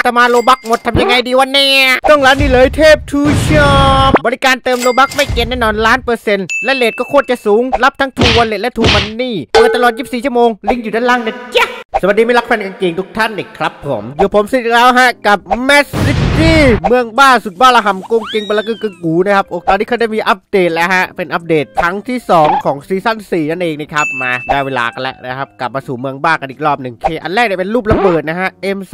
ตมาโลบักหมดทำยังไงดีวันนี้ต้องร้านนี้เลยเทพทูช็อปบริการเติมโลบักไม่เกินแน่นอน1,000,000%และเรทก็โคตรจะสูงรับทั้งทูวอลเล็ตและทูมันนี่เปิดตลอด24ชั่วโมงลิงก์อยู่ด้านล่างนะจ๊ะสวัสดีไม่รักแฟนกางเกงทุกท่านเลยครับผมอยู่ผมสิแล้วฮะกับแมสซิตี้เมืองบ้าสุดบ้าระห่ำกงเกงบลากึกกูนะครับตอนนี้เขาได้มีอัปเดตแล้วฮะเป็นอัปเดตครั้งที่2ของซีซั่น4นั่นเองนะครับมาได้เวลากันแล้วนะครับกลับมาสู่เมืองบ้ากันอีกรอบหนึ่งอันแรกเนี่ยเป็นรูประเบิดนะฮะ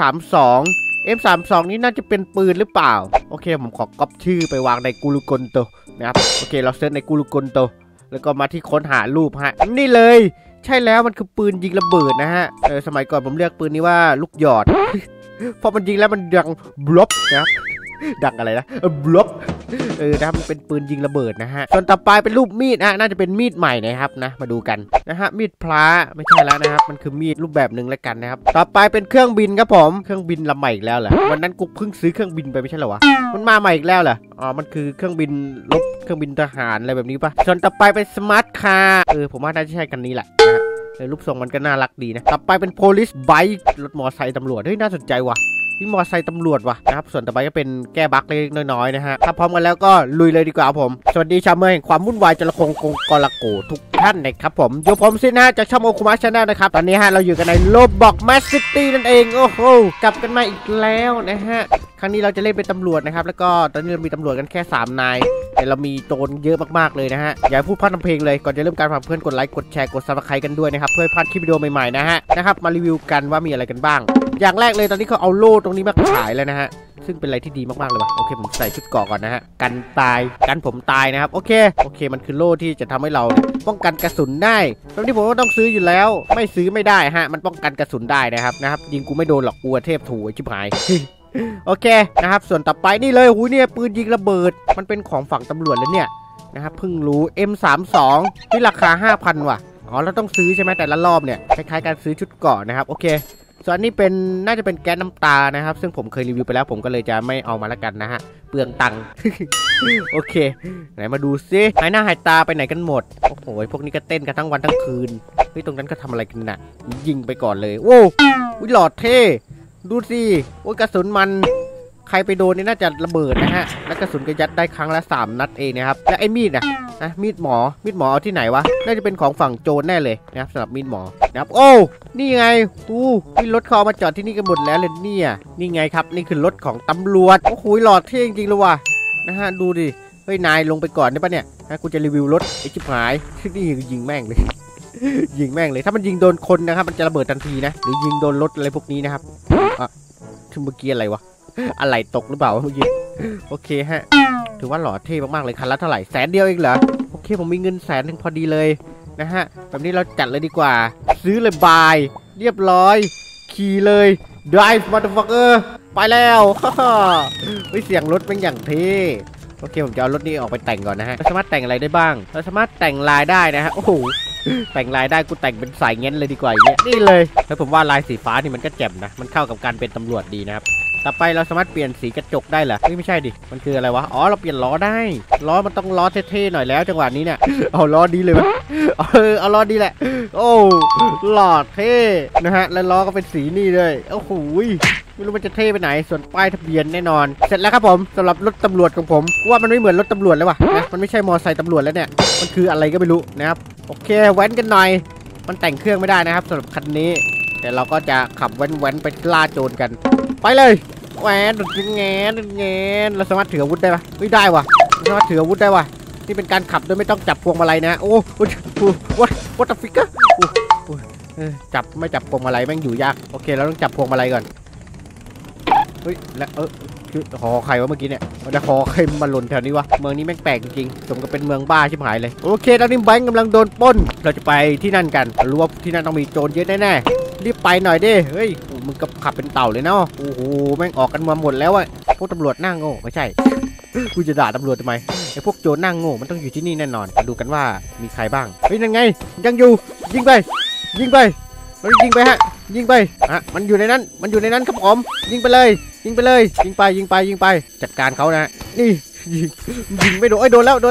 M32 นี่น่าจะเป็นปืนหรือเปล่าโอเคผมขอก๊อปชื่อไปวางในกูรูกลโตนะครับโอเคเราเซิร์ชในกูรูกลโตแล้วก็มาที่ค้นหารูปฮะนี่เลยใช่แล้วมันคือปืนยิงระเบิดนะฮะสมัยก่อนผมเรียกปืนนี้ว่าลูกหยอด เพราะมันยิงแล้วมันดังบล็อบนะครับดังอะไรนะบล็อบนะครับมันเป็นปืนยิงระเบิดนะฮะส่วนต่อไปเป็นรูปมีดนะน่าจะเป็นมีดใหม่นะครับนะมาดูกันนะฮะมีดพลาไม่ใช่แล้วนะครับมันคือมีดรูปแบบหนึ่งแล้วกันนะครับต่อไปเป็นเครื่องบินครับผมเครื่องบินลำใหม่อีกแล้วเหรอวันนั้นกูเพิ่งซื้อเครื่องบินไปไม่ใช่เหรอวะมันมาใหม่อีกแล้วเหรออ๋อมันคือเครื่องบินรบเครื่องบินทหารอะไรแบบนี้ปะส่วนต่อไปเป็นสมาร์ทคาร์ผมว่าน่าจะใช่กันนี้แหละรูปทรงมันก็น่ารักดีนะต่อไปเป็น police bike รถมอเตอร์ไซค์ตำรวจเฮ้ยน่าสนใจว่ะนี่มอเตอร์ไซค์ตำรวจว่ะนะครับส่วนต่อไปก็เป็นแก้บั๊กเล็กน้อยๆนะฮะถ้าพร้อมกันแล้วก็ลุยเลยดีกว่าผมสวัสดีชาวเมืองแห่งความวุ่นวายจระคงกงกรโกทุกท่านนะครับผมอยู่ผมซินะจากช่องโอคุมะชาแนลนะครับตอนนี้ฮะเราอยู่กันในโลบอกแมสซิตี้นั่นเองโอ้โหกลับกันมาอีกแล้วนะฮะครั้งนี้เราจะเล่นเป็นตำรวจนะครับแล้วก็ตอนนี้เรามีตำรวจกันแค่3นายแต่เรามีโจรเยอะมากๆเลยนะฮะอย่าพูดพลาดทำเพลงเลยก่อนจะเริ่มการฝากเพื่อนกดไลค์กดแชร์กดซับสไครต์กันด้วยนะครับเพื่อพลาดคลิปวิดีโอใหม่ๆนะครับมารีวิวกันว่ามีอะไรกันบ้างอย่างแรกเลยตอนนี้เขาเอาโล่ตรงนี้มาขายแล้วนะฮะซึ่งเป็นอะไรที่ดีมากๆเลยว่ะโอเคผมใส่ชุดเกราะก่อนนะฮะกันตายกันผมตายนะครับโอเคมันคือโล่ที่จะทำให้เราป้องกันกระสุนได้ตอนนี้ผมก็ต้องซื้ออยู่แล้วไม่ซื้อไม่ได้ฮะมันป้องกันกระสุนได้นะครับยิงกูไม่โดนหรอกกูเทพถูไอ้ชิบหายโอเคนะครับส่วนต่อไปนี่เลยหูเนี่ยปืนยิงระเบิดมันเป็นของฝั่งตำรวจแล้วเนี่ยนะครับเพิ่งรู้ M32 ที่ราคา 5,000 ว่ะอ๋อเราต้องซื้อใช่ไหมแต่ละรอบเนี่ยคล้ายๆการซื้อชุดเกราะนะครับโอเคส่วนนี้เป็นน่าจะเป็นแก๊สน้ำตานะครับซึ่งผมเคยรีวิวไปแล้วผมก็เลยจะไม่เอามาละกันนะฮะเปลืองตังค์ โอเคไหนมาดูซิหายหน้าหายตาไปไหนกันหมดโอ้โหพวกนี้ก็เต้นกันทั้งวันทั้งคืนเฮ้ยตรงนั้นก็ทำอะไรกันน่ะยิงไปก่อนเลยโว้วหลอดเท่ดูสิโอ้ยกระสุนมันใครไปโดนนี่น่าจะระเบิดนะฮะแล้วกระสุนก็ยัดได้ครั้งละ3 นัดเองนะครับแล้วไอ้มีดนะมีดหมอเอาที่ไหนวะน่าจะเป็นของฝั่งโจรแน่เลยนะครับสำหรับมีดหมอนะครับโอ้นี่ไงนี่รถเขามาจอดที่นี่กันหมดแล้วเลยเนี่ยนี่ไงครับนี่คือรถของตำรวจโอ้โหหลอดเท่จริงๆเลยว่ะนะฮะดูดิเฮ้ยนายลงไปก่อนได้ปะเนี่ยกูจะรีวิวรถไอ้ชิบหายนี่ยิงแม่งเลย ยิงแม่งเลยถ้ามันยิงโดนคนนะครับมันจะระเบิดทันทีนะหรือยิงโดนรถอะไรพวกนี้นะครับถึงเมื่อกี้อะไรวะอะไรตกหรือเปล่าเมื่อกี้โอเคฮะถือว่าหล่อเท่มากๆเลยคันละเท่าไหร่100,000เดียวเองเหรอโอเคผมมีเงิน100,000พอดีเลยนะฮะแบบนี้เราจัดเลยดีกว่าซื้อเลยบายเรียบร้อยขี่เลย drive motherfucker ไปแล้วเสียงรถเป็นอย่างเท่โอเคผมจะเอารถนี้ออกไปแต่งก่อนนะฮะเราสามารถแต่งอะไรได้บ้างเราสามารถแต่งลายได้นะฮะโอ้โหแต่งลายได้กูแต่งเป็นสายเงี้ยเลยดีกว่าอย่างเงี้ยนี่เลยแล้วผมว่าลายสีฟ้านี่มันก็แจ่มนะมันเข้ากับการเป็นตำรวจดีนะครับต่อไปเราสามารถเปลี่ยนสีกระจกได้เหรอไม่ใช่ดิมันคืออะไรวะอ๋อเราเปลี่ยนล้อได้ล้อมันต้องล้อเท่ๆหน่อยแล้วจังหวะนี้เนี่ยเอาล้อดีเลยไหมเอาล้อดีแหละโอ้หล่อเท่นะฮะแล้วล้อก็เป็นสีนี่เลยโอ้โหไม่รู้มันจะเท่ไปไหนส่วนป้ายทะเบียนแน่นอนเสร็จแล้วครับผมสำหรับรถตำรวจของผมว่ามันไม่เหมือนรถตำรวจเลยว่ะนะมันไม่ใช่มอเตอร์ไซค์ตำรวจแล้วเนี่ยมันคืออะไรก็ไม่รู้นะครับโอเคแว้นกันหน่อยมันแต่งเครื่องไม่ได้นะครับสำหรับคันนี้แต่เราก็จะขับแว้นไปล่าโจรกันไปเลยแหวนดุดแงนเราสามารถถืออาวุธได้ปะไม่ได้ว่ะสามารถถืออาวุธได้ว่ะนี่เป็นการขับโดยไม่ต้องจับพวงมาลัยนะโอ้วัตถุฟิกเกอร์จับไม่จับพวงมาลัยแม่งอยู่ยากโอเคเราต้องจับพวงมาลัยก่อนเฮ้ยแล้วคือคอใครวะเมื่อกี้เนี่ยมันจะคอใครมาหล่นแถวนี้วะเมืองนี้แม่งแปลกจริงๆสมกับเป็นเมืองบ้าชิบหายเลยโอเคตอนนี้แบงค์กำลังโดนปล้นเราจะไปที่นั่นกันรู้ว่าที่นั่นต้องมีโจรเยอะแน่ๆรีบไปหน่อยดิเฮ้ยมึงกับขับเป็นเต่าเลยเนาะโอ้โหแม่งออกกันมาหมดแล้วอะพวกตำรวจนั่งโง่ไม่ใช่กูจะด่าตำรวจทำไมไอ้พวกโจรนั่งโง่มันต้องอยู่ที่นี่แน่นอนมาดูกันว่ามีใครบ้างเฮ้ยนั่นไงยังอยู่ยิงไปมันยิงไปฮะยิงไปมันอยู่ในนั้นครับผมยิงไปเลยยิงไปจัดการเขานะนี่ยิงไม่โดนโดนแล้ว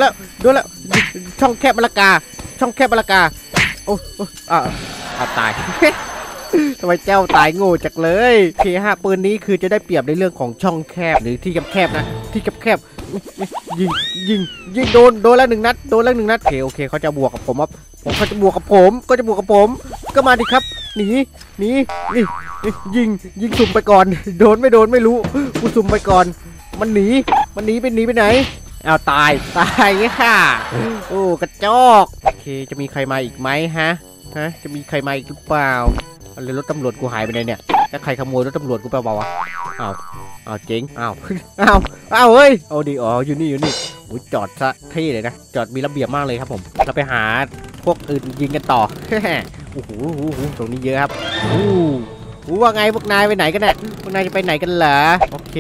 ช่องแคบมะละกาโอ้ตายทำไมเจ้าตายโง่จักเลยโอเคฮะปืนนี้คือจะได้เปรียบในเรื่องของช่องแคบหรือที่แคบๆนะที่แคบๆยิงโดนแล้ว1 นัดโดนแล้ว1 นัดโอเคเขาจะบวกกับผมครับเขาจะบวกกับผมก็มาดิครับหนีนี่ยิงสุ่มไปก่อนโดนไม่รู้กูสุ่มไปก่อนมันหนีไปไหนเอาตายค่ะโอ้กระจอกโอเคจะมีใครมาอีกไหมฮะจะมีใครมาอีกหรือเปล่าอะไรรถตำรวจกูหายไปไหนเนี่ยแล้วใครขโมยรถตำรวจกูไปเปล่าวะเอาเจ๊งเอาเฮ้ยเอาดิอยู่นี่อุ้ยจอดซะเท่เลยนะจอดมีระเบียบมากเลยครับผมเราไปหาพวกอื่นยิงกันต่อโอ้โหตรงนี้เยอะครับว่าไงพวกนายไปไหนกันเนี่ยพวกนายจะไปไหนกันเหรอโอเค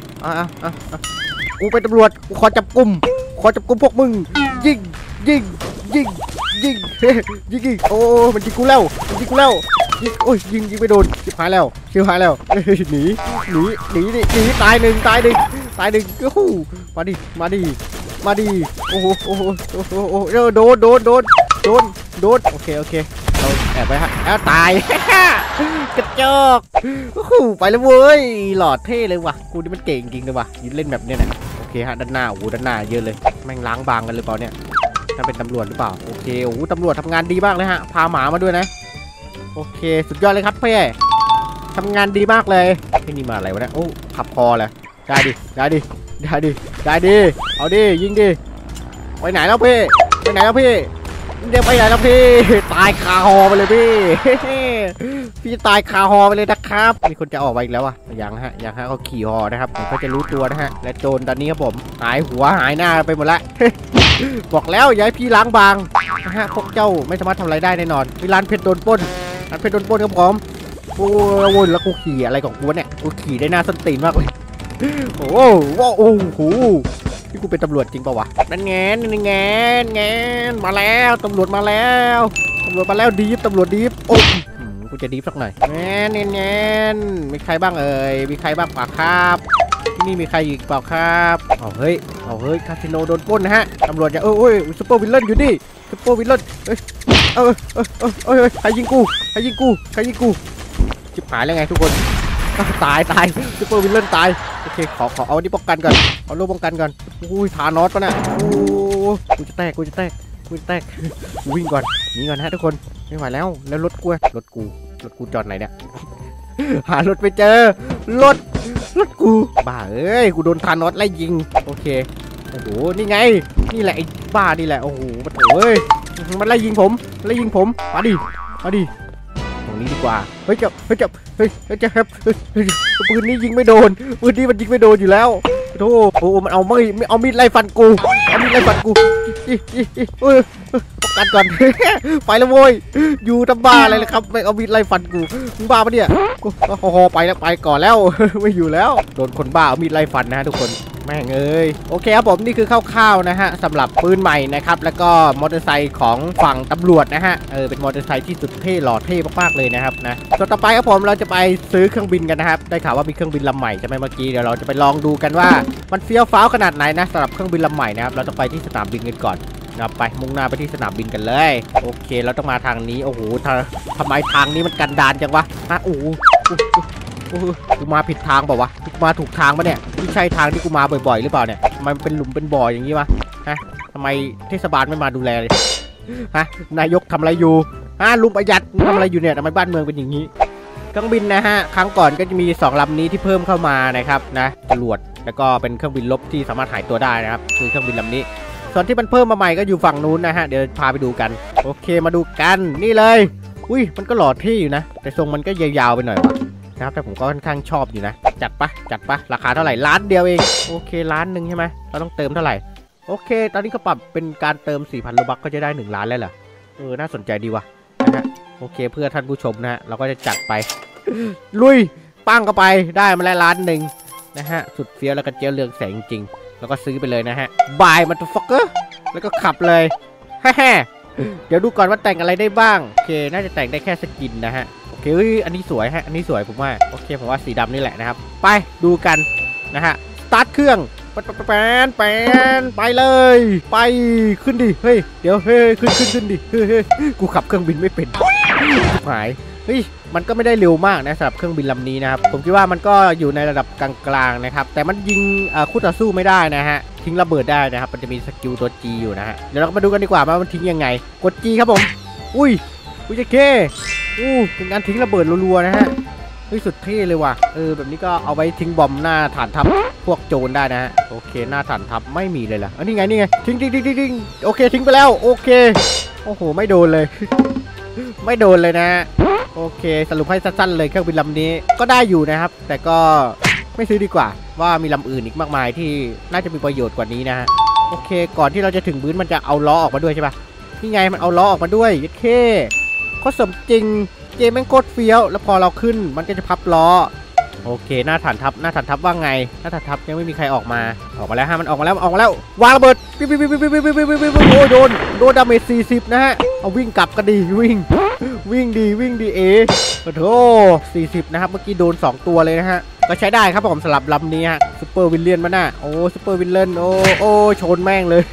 กูเป็นตำรวจกูขอจับกลุ่มพวกมึงยิงโอ้มันยิงกูแล้วโอ้ยยิงไม่โดนชิบหายแล้วหนีตายหนึ่งโอ้โหมาดิโอ้โหโดนโอเคเราแอบไปฮะแล้วตายกระจอกโอ้โหไปแล้วเว้ยหล่อเท่เลยว่ะกูนี่มันเก่งจริงเลยว่ะยืนเล่นแบบเนี้ยนะโอเคฮะด้านหน้าเยอะเลยแม่งล้างบางกันหรือเปล่าเนี่ยถ้าเป็นตำรวจหรือเปล่าโอเคโอ้ตำรวจทำงานดีมากเลยฮะพาหมามาด้วยนะโอเคสุดยอดเลยครับพี่ทำงานดีมากเลยนี่มาอะไรวะเนี่ยโอ้ขับคอเลยได้ดิเอาดิยิงดิไปไหนแล้วพี่เดี๋ยวไปไหนแล้วพี่ตายคาหอไปเลยพี่ตายคาหอไปเลยนะครับมีคนจะออกไปอีกแล้วอ่ะยังฮะเขาขี่หอนะครับผมก็จะรู้ตัวนะฮะและโจรตอนนี้ครับผมหายหัวหายหน้าไปหมดละบอกแล้วย้ายพี่ล้างบางนะฮะพวกเจ้าไม่สามารถทำอะไรได้แน่นอนร้านเพชรโดนปล้นครับผมโอ้ยแล้วกูขี่อะไรของกูเนี่ยกูขี่ได้หน้าส้นตีนมากเลยโอ้โหนี่กูเป็นตำรวจจริงป่าวะนั่นแงมาแล้วตำรวจมาแล้วดีฟตำรวจดีฟโอ้กูจะดีฟสักหน่อยแงนมีใครบ้างเอ่ยมีใครบ้างปะครับที่นี่มีใครอีกเปล่าครับเอาเฮ้ยคาสิโนโดนปล้นนะฮะตำรวจอย่าโอ้ยซุปเปอร์วิลเลนอยู่ดิซุปเปอร์วิลเลนใครยิงกูจิบหายแล้วไงทุกคนตายซุปเปอร์วิลเลนตายโอเคขอเอานี่ป้องกันก่อนเอาลูกป้องกันก่อนอุ้ยทานอสปะเนี่ยโอ้กูจะแตกวิ่งก่อนหนีก่อนฮะทุกคนไม่ไหวแล้วรถกูจอดไหนเนี่ยหารถไปเจอรถกูบ้าเอ้ยกูโดนทานอสไล่ยิงโอเคโอ้โหนี่ไงนี่แหละไอ้บ้านี่แหละโอ้โหมันเอ้ยมันไล่ยิงผมมาดิตรงนี้ดีกว่าเฮ้ยจะปืนนี้ยิงไม่โดนมันยิงไม่โดนอยู่แล้วโธ่โอ้มันเอามีดไล่ฟันกูป้องกันก่อนไปแล้วโว้ยอยู่ทำบ้าอะไรเลยครับไม่เอามีดไล่ฟันกูมึงบ้าปะเนี่ยกูไปแล้วไปก่อนแล้วไม่อยู่แล้วโดนคนบ้าเอามีดไล่ฟันนะฮะทุกคนแม่งเอ้ยโอเคครับผมนี่คือคร่าวๆนะฮะสำหรับปืนใหม่นะครับแล้วก็มอเตอร์ไซค์ของฝั่งตำรวจนะฮะเป็นมอเตอร์ไซค์ที่สุดเท่หล่อเท่มากๆเลยนะครับนะส่วนต่อไปครับผมเราจะไปซื้อเครื่องบินกันนะครับได้ข่าวว่ามีเครื่องบินลำใหม่ใช่ไหมเมื่อกี้เดี๋ยวเราจะไปลองดูกันว่ามันเฟี้ยวฟ้าวขนาดไหนนะสำหรับเครื่องบินลำใหม่นะครับเราจะไปที่สนามบินกันก่อนนะไปมุ่งหน้าไปที่สนามบินกันเลยโอเคเราต้องมาทางนี้โอ้โหทำไมทางนี้มันกันดารจังวะโอ้โหกูมาผิดทางเปล่าวะกูมาถูกทางปะเนี่ยที่ใช่ทางที่กูมาบ่อยๆหรือเปล่าเนี่ยทำไมมันเป็นหลุมเป็นบ่ออย่างนี้วะทำไมเทศบาลไม่มาดูแลเลยนายกทำอะไรอยู่ลุงประหยัดทำอะไรอยู่เนี่ยทำไมบ้านเมืองเป็นอย่างนี้เครื่องบินนะฮะครั้งก่อนก็จะมี2 ลำนี้ที่เพิ่มเข้ามานะครับนะจรวดแล้วก็เป็นเครื่องบินลบที่สามารถหายตัวได้นะครับคือเครื่องบินลำนี้ส่วนที่มันเพิ่มมาใหม่ก็อยู่ฝั่งนู้นนะฮะเดี๋ยวพาไปดูกันโอเคมาดูกันนี่เลยอุ้ยมันก็หล่อเท่อยู่นะแต่ทรงมันก็ยาวๆไปหน่อยวะนะครับแต่ผมก็ค่อนข้างชอบอยู่นะจัดปะราคาเท่าไหร่ล้านเดียวเองโอเคล้านหนึ่งใช่ไหมเราต้องเติมเท่าไหร่โอเคตอนนี้ก็ปรับเป็นการเติม 4,000 โลบัคก็จะได้1 ล้านแล้วเหรอน่าสนใจดีว่ะนะฮะโอเคเพื่อท่านผู้ชมนะฮะเราก็จะจัดไปลุยปั้งเข้าไปได้มาแล้ว1 ล้านนะฮะสุดเฟี้ยวแล้วก็เจ้าเรืองแสงจริงๆแล้วก็ซื้อไปเลยนะฮะบายมันตัวฟอกเกอร์แล้วก็ขับเลยแฮ่เดี๋ยวดูก่อนว่าแต่งอะไรได้บ้างโอเคน่าจะแต่งได้แค่สกินนะฮะโอเคอันนี้สวยฮะอันนี้สวยผมว่าโอเคผมว่าสีดำนี่แหละนะครับไปดูกันนะฮะสตาร์ทเครื่องไปเลยไปขึ้นดิเฮ้ยเดี๋ยวเฮ้ยขึ้นดิเฮ้ยกูขับเครื่องบินไม่เป็นหายเฮ้ยมันก็ไม่ได้เร็วมากนะสำหรับเครื่องบินลำนี้นะครับผมคิดว่ามันก็อยู่ในระดับกลางๆนะครับแต่มันยิงคู่ต่อสู้ไม่ได้นะฮะทิ้งระเบิดได้นะครับมันจะมีสกิลตัว G อยู่นะฮะเดี๋ยวเรามาดูกันดีกว่าว่ามันทิ้งยังไงกด G ครับผมอุ้ยจะเคเป็นการทิ้งระเบิดรัวๆนะฮะเฮ้ยสุดเท่เลยว่ะแบบนี้ก็เอาไว้ทิ้งบอมหน้าฐานทัพพวกโจรได้นะฮะโอเคหน้าฐานทัพไม่มีเลยล่ะนี่ไงทิ้งโอเคทิ้งไปแล้วโอเคโอ้โหไม่โดนเลย ไม่โดนเลยนะโอเคสรุปให้สั้นๆเลยเครื่องบินลำนี้ก็ได้อยู่นะครับแต่ก็ไม่ซื้อดีกว่าว่ามีลำอื่นอีกมากมายที่น่าจะมีประโยชน์กว่านี้นะฮะโอเคก่อนที่เราจะถึงพื้นมันจะเอาล้อออกมาด้วยใช่ปะนี่ไงมันเอาล้อออกมาด้วยโอเคโคตรสมจริงเกมแม่งโคตรเฟี้ยวแล้วพอเราขึ้นมันก็จะพับล้อโอเคหน้าฐานทัพว่าไงหน้าฐานทัพยังไม่มีใครออกมาแล้วฮะมันออกมาแล้ววางระเบิดโอ้โดนดาเมจ40นะฮะเอาวิ่งกลับก็ดีวิ่งดีโอ้โห40นะครับเมื่อกี้โดน2ตัวเลยนะฮะก็ใช้ได้ครับผมสำหรับลำนี้ฮะซุปเปอร์วิลเลียนมันน่ะโอ้ซุปเปอร์วิลเลียนโอ้ชนแม่งเลย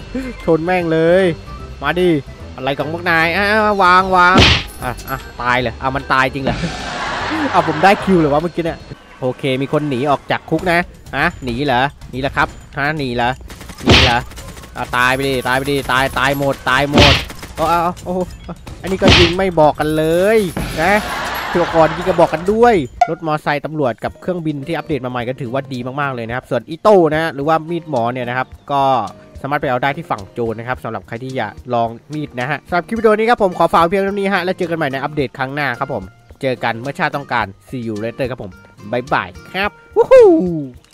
มาดิอะไรของพวกนายวางตายเลยมันตายจริงเหรอผมได้คิวหรือวะเมื่อกี้เนี่ยโอเคมีคนหนีออกจากคุกนะหนีเหรอครับหนีเหรอตายไปดิตายหมดโอ้อันนี้ก็ยิงไม่บอกกันเลยนะตัวก่อนยิงก็บอกกันด้วยรถมอเตอร์ไซค์ตำรวจกับเครื่องบินที่อัปเดตมาใหม่ก็ถือว่าดีมากๆเลยนะครับส่วนอีโต้นะหรือว่ามีดหมอเนี่ยนะครับก็สามารถไปเอาได้ที่ฝั่งโจรนะครับสำหรับใครที่อยากลองมีดนะฮะสำหรับคลิปวิดีโอนี้ครับผมขอฝากเพียงเท่านี้ฮะแล้วเจอกันใหม่ในอัปเดตครั้งหน้าครับผมเจอกันเมื่อชาติต้องการ See you later ครับผมบ๊ายบายครับวู้ฮู้